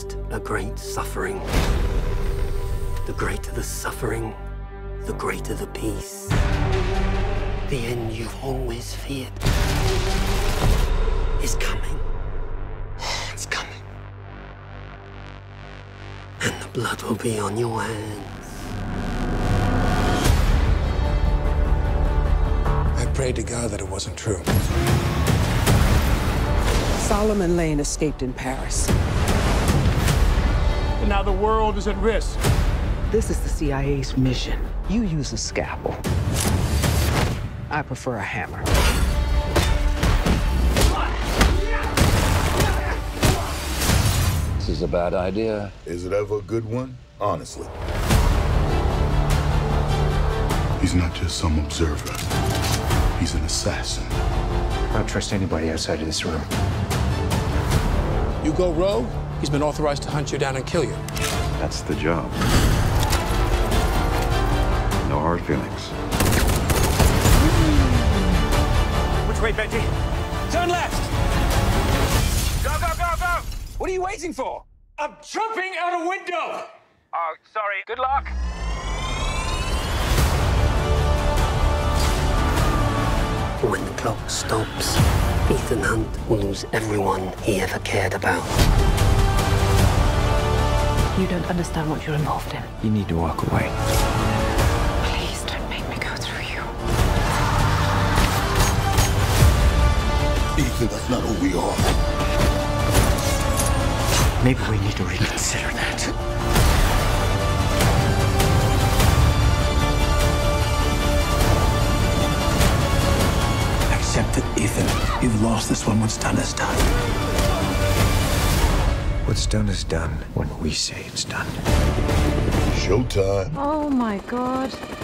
witnessed a great suffering. The greater the suffering, the greater the peace. The end you've always feared is coming. It's coming. And the blood will be on your hands. I prayed to God that it wasn't true. Solomon Lane escaped in Paris. And now the world is at risk. This is the CIA's mission. You use a scalpel. I prefer a hammer. This is a bad idea. Is it ever a good one? Honestly. He's not just some observer. He's an assassin. I don't trust anybody outside of this room. You go rogue, he's been authorized to hunt you down and kill you. That's the job. No hard feelings. Which way, Benji? Turn left! Go, go, go, go! What are you waiting for? I'm jumping out a window! Oh, sorry. Good luck. When the clock stops, Ethan Hunt will lose everyone he ever cared about. You don't understand what you're involved in. You need to walk away. Please don't make me go through you. Ethan, that's not who we are. Maybe we need to reconsider that. Accept it, Ethan. You've lost this one. What's done is done. What's done is done when we say it's done. Showtime. Oh my God.